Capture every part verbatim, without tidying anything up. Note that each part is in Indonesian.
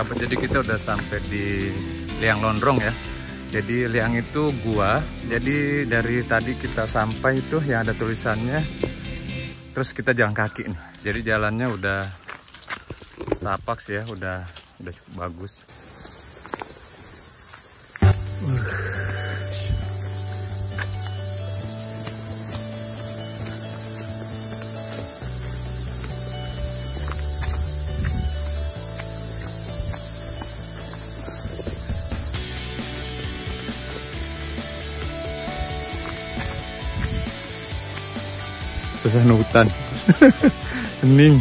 sahabat, jadi kita udah sampai di Liang Lonrong ya. Jadi Liang itu gua. Jadi dari tadi kita sampai itu yang ada tulisannya. Terus kita jalan kaki nih. Jadi jalannya udah setapak sih ya, udah udah cukup bagus. Uh. Suasana hutan. Hening.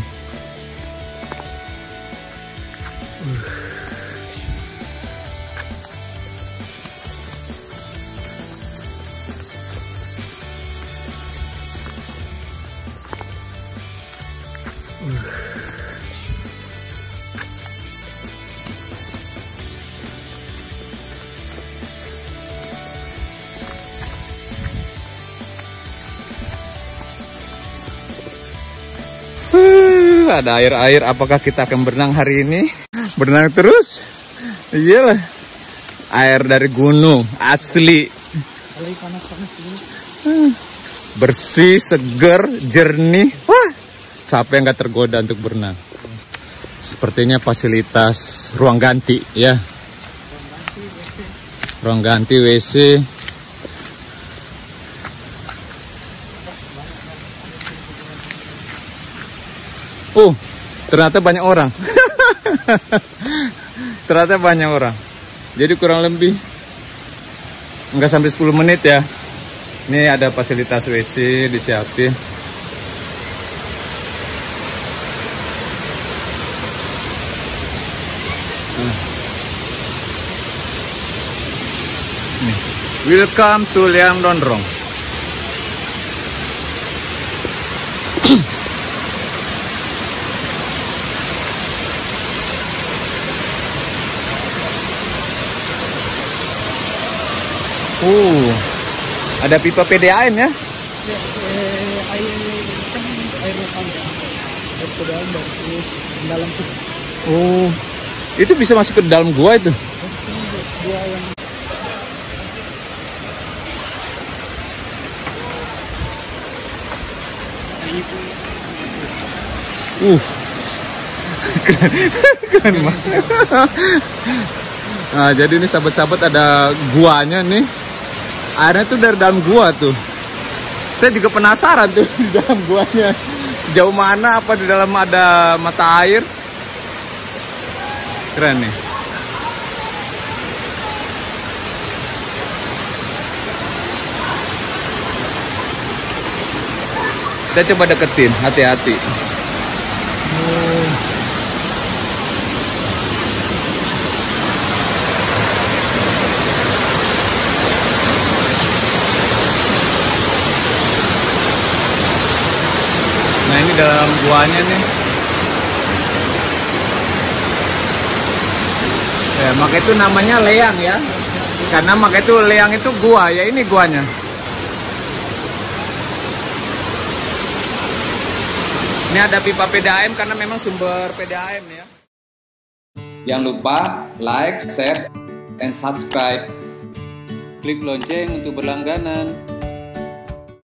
Uh, ada air-air. Apakah kita akan berenang hari ini? Berenang terus? Iyalah. Air dari gunung asli. Uh, bersih, seger, jernih. Wah, siapa yang gak tergoda untuk berenang? Sepertinya fasilitas ruang ganti ya. Ruang ganti W C. Oh, ternyata banyak orang. Ternyata banyak orang. Jadi kurang lebih enggak sampai sepuluh menit ya. Ini ada fasilitas W C disiapin. Nih. Welcome to Liang Lonrong. Uh, ada pipa P D A M ya? Ya, eh, air kan air lokal ya. Air P D A M dari dalam tuh. Oh, itu bisa masuk ke dalam gua itu? Gua yang Uh, keren, keren mas. Nah, jadi ini sahabat-sahabat ada guanya nih. Airnya tuh dari dalam gua tuh. Saya juga penasaran tuh di dalam guanya. Sejauh mana, apa di dalam ada mata air. Keren nih. Kita coba deketin, hati-hati. Oh. Nah, ini dalam guanya nih. Ya, maka itu namanya Liang ya. Karena maka itu Liang itu gua, ya ini guanya. Ini ada pipa P D A M karena memang sumber P D A M ya. Jangan lupa like, share, and subscribe. Klik lonceng untuk berlangganan.